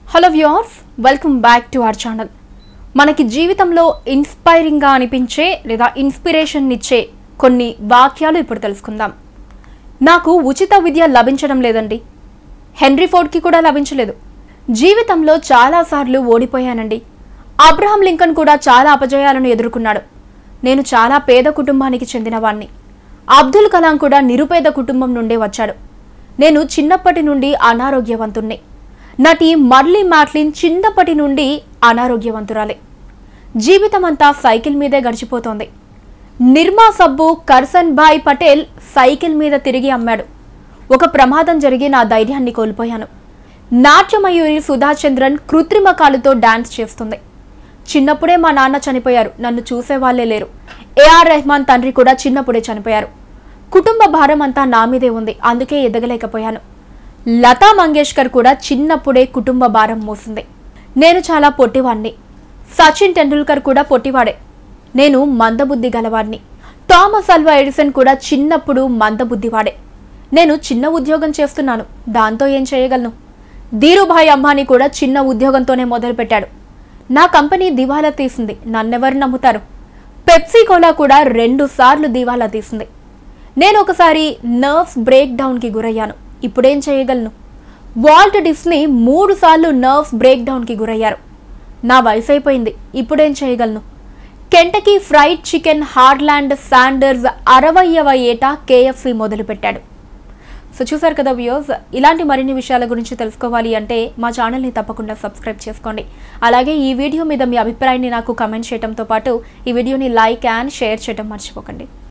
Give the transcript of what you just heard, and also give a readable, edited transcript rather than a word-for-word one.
Hello viewers, welcome back to our channel. మనకి జీవితంలో ఇన్స్పైరింగ్గా అనిపించే లేదా ఇన్స్పిరేషన్ ఇచ్చే కొన్ని వాక్యాలు ఇప్పుడు తెలుసుకుందాం. నాకు ఉచిత విద్య లభించడం లేదండి. హెన్రీ ఫోర్డ్కి కూడా లభించలేదు. జీవితంలో చాలాసార్లు ఓడిపోయానండి. అబ్రహాం లింకన్ కూడా చాలా అపజయాలను ఎదుర్కొన్నాడు. నేను చాలా పేద కుటుంబానికి చెందినవాణ్ణి. అబ్దుల్ కలాం కూడా నిరుపేద కుటుంబం నుండే వచ్చాడు. నేను చిన్నప్పటి నుండి అనారోగ్యవంతుణ్ణి. నటి మర్లీ మ్యాట్లిన్ చిన్నప్పటి నుండి అనారోగ్యవంతురాలే. జీవితమంతా సైకిల్ మీదే గడిచిపోతోంది. నిర్మా సబ్బు కర్సన్ భాయ్ పటేల్ సైకిల్ మీద తిరిగి అమ్మాడు. ఒక ప్రమాదం జరిగి నా ధైర్యాన్ని కోల్పోయాను. నాట్యమయూరి సుధాచంద్రన్ కృత్రిమ కాలుతో డాన్స్ చేస్తుంది. చిన్నప్పుడే మా నాన్న చనిపోయారు. నన్ను చూసేవాళ్లే లేరు. ఏఆర్ రెహమాన్ తండ్రి కూడా చిన్నప్పుడే చనిపోయారు. కుటుంబ భారం అంతా నా మీదే ఉంది. అందుకే ఎదగలేకపోయాను. లతా మంగేష్కర్ కూడా చిన్నప్పుడే కుటుంబ భారం మోసింది. నేను చాలా పొట్టివాణ్ణి. సచిన్ టెండూల్కర్ కూడా పొట్టివాడే. నేను మందబుద్ధి గలవాణ్ణి. థామస్ అల్వా ఎడిసన్ కూడా చిన్నప్పుడు మందబుద్ధివాడే. నేను చిన్న ఉద్యోగం చేస్తున్నాను. దాంతో ఏం చేయగలను? ధీరుభాయ్ అంబానీ కూడా చిన్న ఉద్యోగంతోనే మొదలుపెట్టాడు. నా కంపెనీ దివాలా తీసింది. నన్నెవరు నమ్ముతారు? పెప్సీ కోలా కూడా 2 సార్లు దివాలా తీసింది. నేను ఒకసారి నర్వ్స్ బ్రేక్ డౌన్కి గురయ్యాను. ఇప్పుడేం చేయగలను? వాల్ట్ డిస్నీ 3 సార్లు నర్వ్స్ బ్రేక్ డౌన్కి గురయ్యారు. నా వయసు అయిపోయింది. ఇప్పుడేం చేయగలను? Kentucky fried chicken Harland Sanders 60వ ఏట కేఎఫ్సి మొదలుపెట్టాడు. సో చూసారు కదా వ్యూవర్స్, ఇలాంటి మరిన్ని విషయాల గురించి తెలుసుకోవాలి అంటే మా ఛానల్ని తప్పకుండా సబ్స్క్రైబ్ చేసుకోండి. అలాగే ఈ వీడియో మీద మీ అభిప్రాయాన్ని నాకు కమెంట్ చేయడంతో పాటు ఈ వీడియోని లైక్ అండ్ షేర్ చేయడం మర్చిపోకండి.